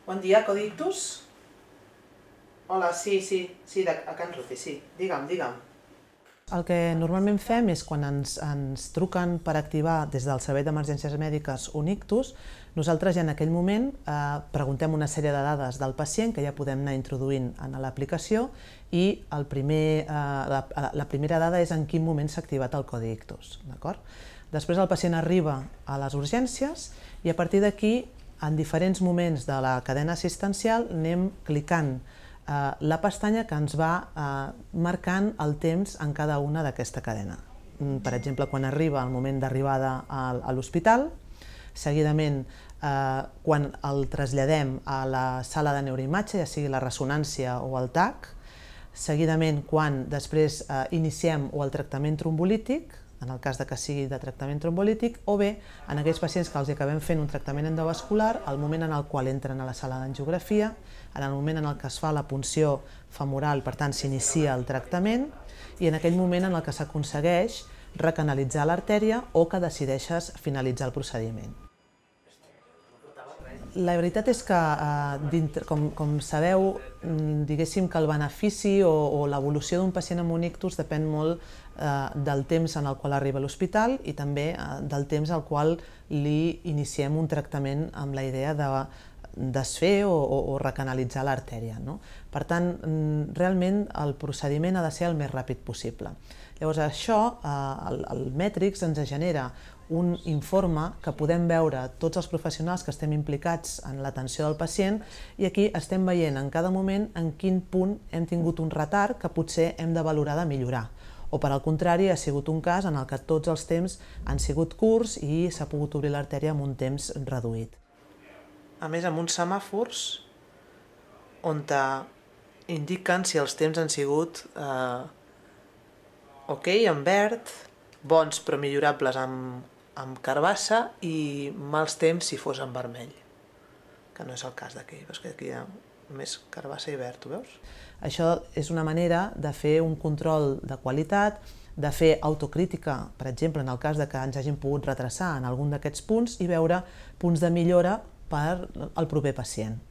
Bon dia, Codictus? Hola, sí, a Can Ruti, sí. Digue'm. El que normalment fem és quan ens truquen per activar des del Servei d'Emergències Mèdiques un ictus, nosaltres ja en aquell moment preguntem una sèrie de dades del pacient que ja podem anar introduint en l'aplicació i la primera dada és en quin moment s'ha activat el codi ictus. Després el pacient arriba a les urgències i a partir d'aquí, en diferents moments de la cadena assistencial, anem clicant la pestanya que ens va marcant el temps en cada una d'aquesta cadena. Per exemple, quan arriba el moment d'arribada a l'hospital, seguidament quan el traslladem a la sala de neuroimatge, ja sigui la ressonància o el TAC, seguidament quan després iniciem el tractament trombolític, en el cas que sigui de tractament trombolític, o bé en aquells pacients que els acabem fent un tractament endovascular, el moment en el qual entren a la sala d'angiografia, en el moment en el que es fa la punció femoral, per tant s'inicia el tractament, i en aquell moment en el que s'aconsegueix recanalitzar l'artèria o que decideixes finalitzar el procediment. La veritat és que, com sabeu, diguéssim que el benefici o l'evolució d'un pacient amb un ictus depèn molt del temps en el qual arriba a l'hospital i també del temps al qual li iniciem un tractament amb la idea de desfer o recanalitzar l'artèria. Per tant, realment el procediment ha de ser el més ràpid possible. Llavors això, el Mètrix ens genera un informe que podem veure tots els professionals que estem implicats en l'atenció del pacient i aquí estem veient en cada moment en quin punt hem tingut un retard que potser hem de valorar de millorar. O per al contrari, ha sigut un cas en el que tots els temps han sigut curts i s'ha pogut obrir l'artèria amb un temps reduït. A més, amb uns semàfors on indiquen si els temps han sigut ok, en verd, bons però millorables amb carbassa i mals temps si fos en vermell, que no és el cas d'aquí, veus que aquí hi ha més carbassa i verd, ho veus? Això és una manera de fer un control de qualitat, de fer autocrítica, per exemple, en el cas que ens hagin pogut retrasar en algun d'aquests punts i veure punts de millora per al proper pacient.